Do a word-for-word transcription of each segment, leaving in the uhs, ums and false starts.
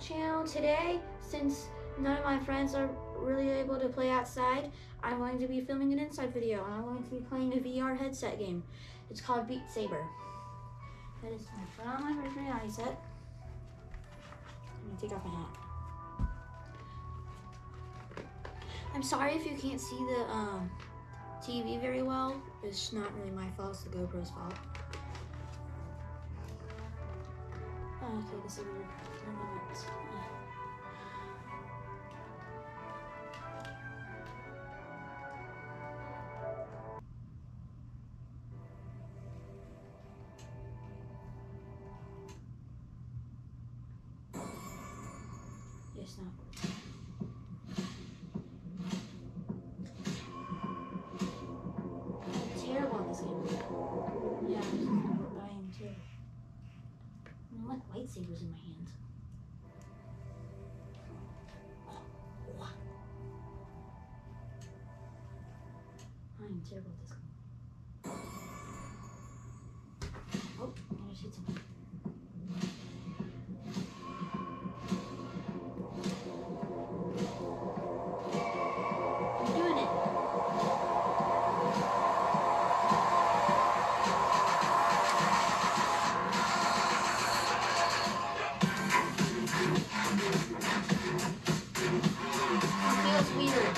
channel. Today, since none of my friends are really able to play outside, I'm going to be filming an inside video, and I'm going to be playing a V R headset game. It's called Beat Saber. That is my put on my first reality set. Let me take off my hat. I'm sorry if you can't see the um, T V very well. It's not really my fault, it's the GoPro's fault. Oh, okay, this is a weird moment. Yes, no. Terrible at this game. Yeah, I am too. I don't like lightsabers in my hands. I am terrible at this game. Oh, I just hit something. I'm doing it. It feels weird.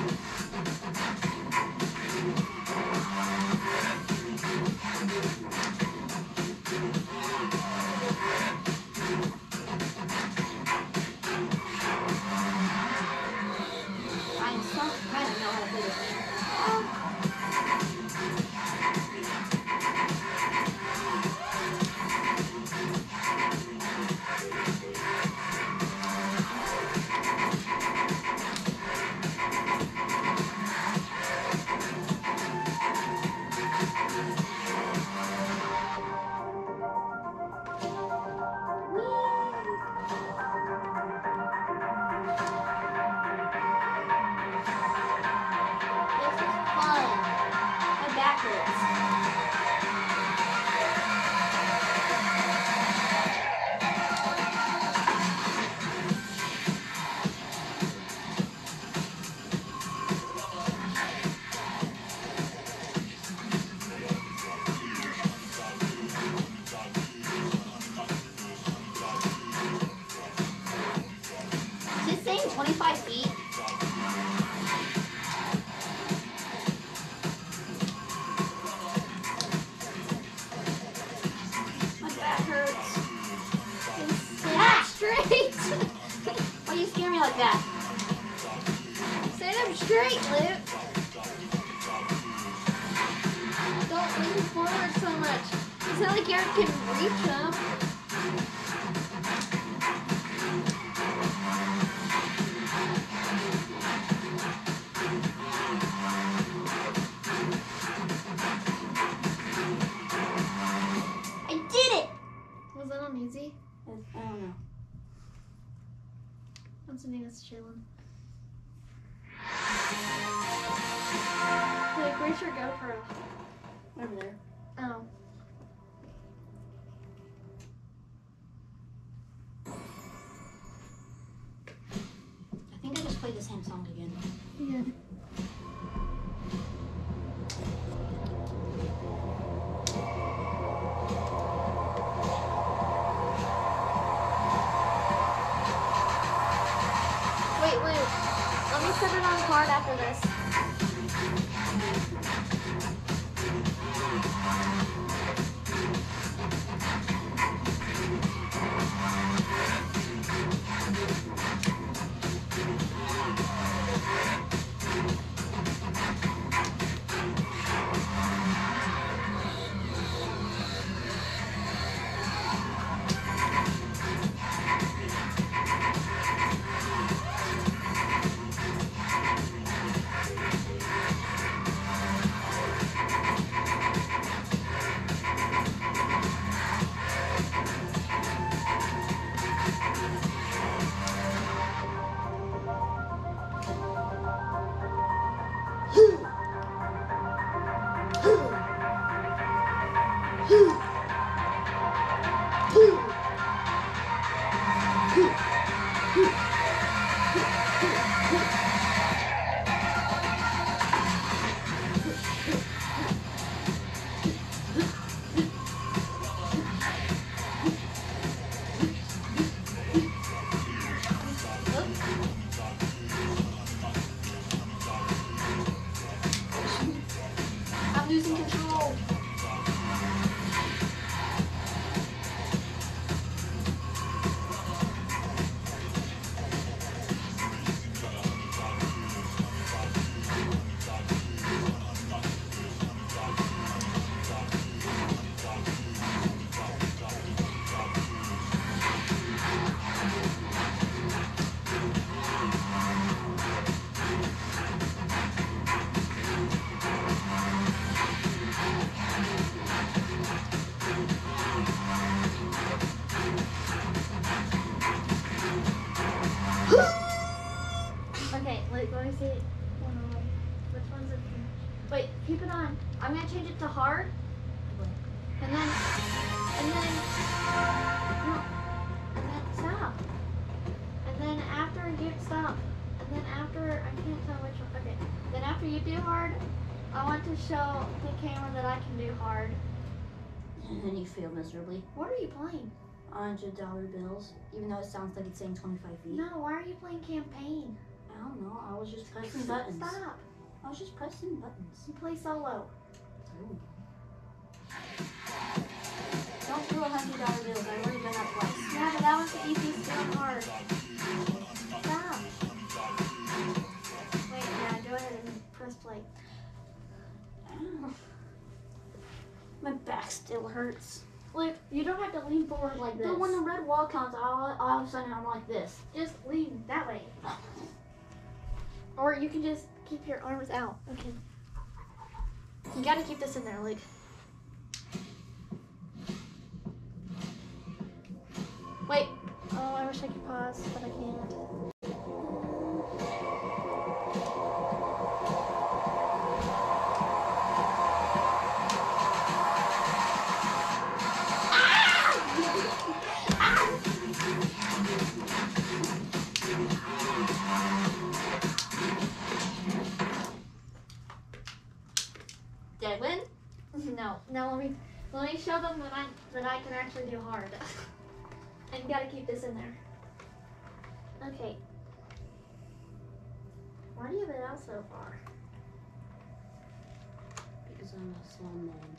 I'm so I don't know how to play this game. Oh. Is it saying twenty-five feet? My back hurts. Stand straight! Why do you scare me like that? Stand up straight, Luke! Don't lean forward so much. It's not like you can reach them. Was that on easy? I don't know. I'm sending this to Shaylin. Like, where's your GoPro? Over there. Oh. I think I just played the same song again. Yeah. Wait, Luke. Let me set it on card after this. Whew. I'm losing control. Okay, wait, let me see. Hold on. Which one's it? Wait, keep it on. I'm gonna change it to hard. And then, and then, no, and then stop. And then after you stop, and then after, I can't tell which one. Okay, then after you do hard, I want to show the camera that I can do hard. And then you fail miserably. What are you playing? one hundred dollar bills, even though it sounds like it's saying twenty-five feet. No, why are you playing campaign? I don't know. I was just pressing buttons. Stop. I was just pressing buttons. You play solo. Ooh. Don't do one hundred dollar bills. I've already done that twice. Yeah, but that was the easiest doing hard. Stop. Wait, yeah, go ahead and press play. Ow. My back still hurts. Luke, you don't have to lean forward like this. But when the red wall comes, all, all of a sudden I'm like this. Just lean that way. Or you can just keep your arms out. Okay. You gotta keep this in there, Luke. Wait. Oh, I wish I could pause, but I can't. Did I win? No. Now let me let me show them that I that I can actually do hard. And you gotta keep this in there. Okay. Why do you have it out so far? Because I'm a slow man.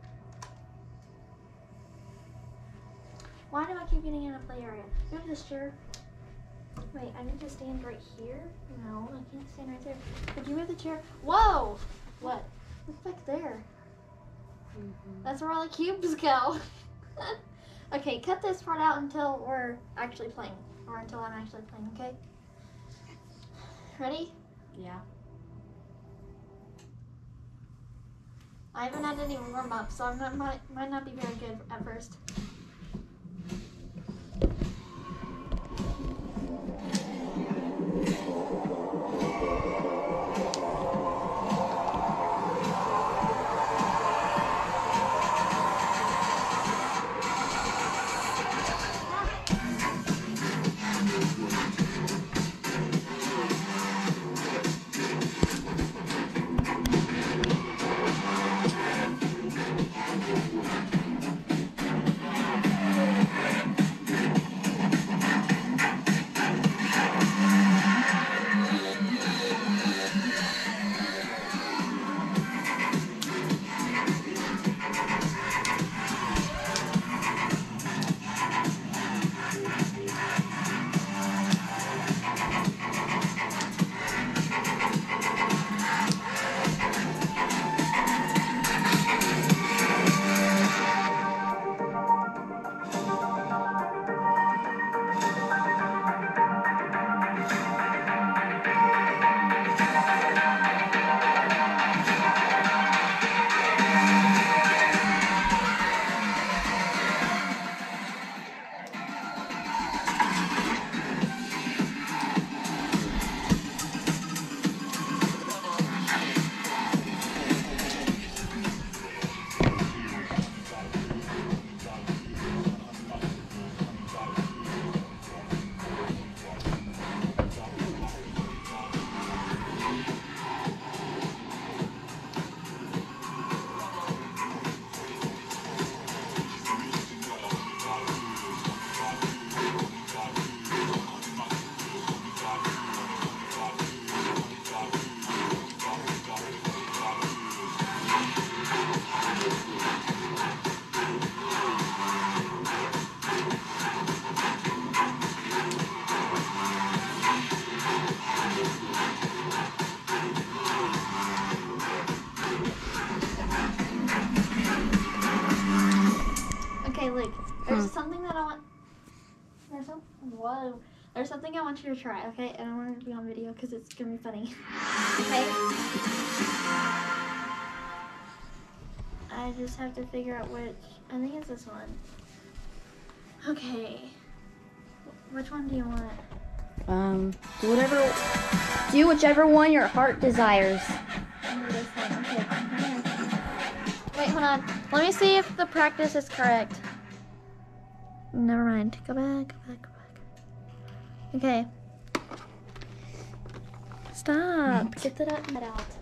Why do I keep getting in a play area? Move this chair. Wait, I need to stand right here? No, I can't stand right there. Could you move the chair? Whoa! What? Look back there. Mm-hmm. That's where all the cubes go. Okay, cut this part out until we're actually playing. Or until I'm actually playing, okay? Ready? Yeah. I haven't had any warm up, so I might, might, might not be very good at first. Like, there's Hmm. something that I want. There's some. Whoa. There's something I want you to try, okay? And I want it to be on video because it's gonna be funny. Okay. I just have to figure out which. I think it's this one. Okay. Which one do you want? Um, do whatever, do whichever one your heart desires. I'll do this one. Okay. Wait, hold on. Let me see if the practice is correct. Never mind. Go back, go back, go back. Okay. Stop. Get that out. That out.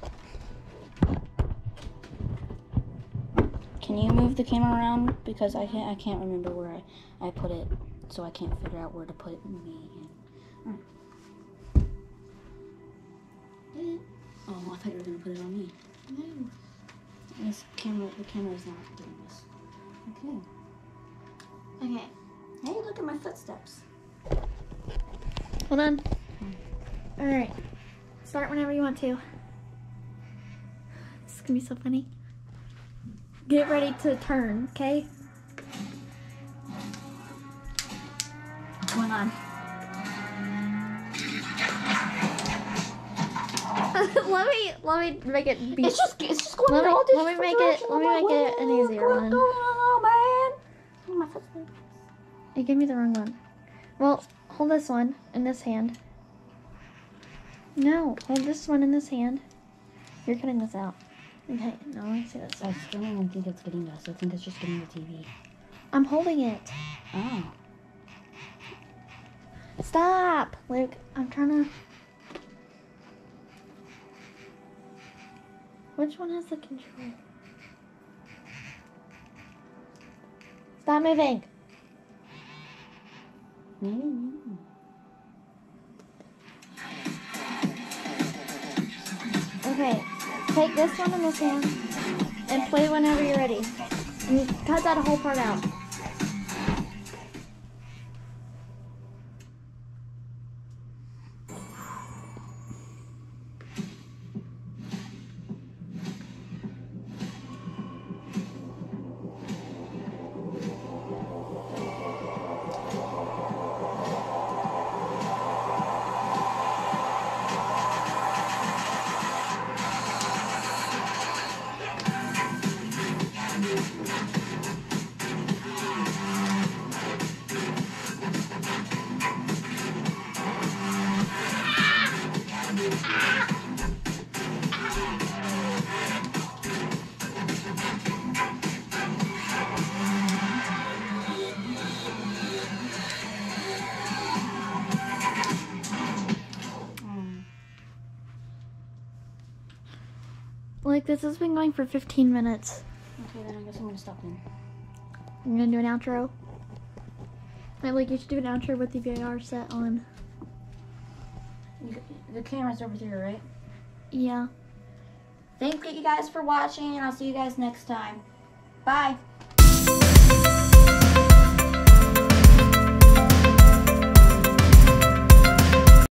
Can you move the camera around? Because I can't, I can't remember where I, I put it, so I can't figure out where to put me. Mm. Oh, I thought you were gonna put it on me. No. This camera, the camera is not doing this. Okay. Okay. Hey, look at my footsteps. Hold on. All right. Start whenever you want to. This is gonna be so funny. Get ready to turn, okay? What's going on? let me let me make it be. It's just, it's just going Let in me- all let me make it- let me make it an easier one. What's going on, man? Oh, my footsteps. You gave me the wrong one. Well, hold this one in this hand. No, hold this one in this hand. You're cutting this out. Okay, no, I see this. I still don't think it's getting us. I think it's just getting the T V. I'm holding it. Oh. Stop, Luke. I'm trying to. Which one has the control? Stop moving. Mm-hmm. Okay, take this one in this hand and play whenever you're ready. And cut that whole part out. Like, this has been going for fifteen minutes. Okay, then I guess I'm gonna stop then. I'm gonna do an outro. Wait, like, you should do an outro with the V R set on. You, the camera's over here, right? Yeah. Thank you guys for watching, and I'll see you guys next time. Bye.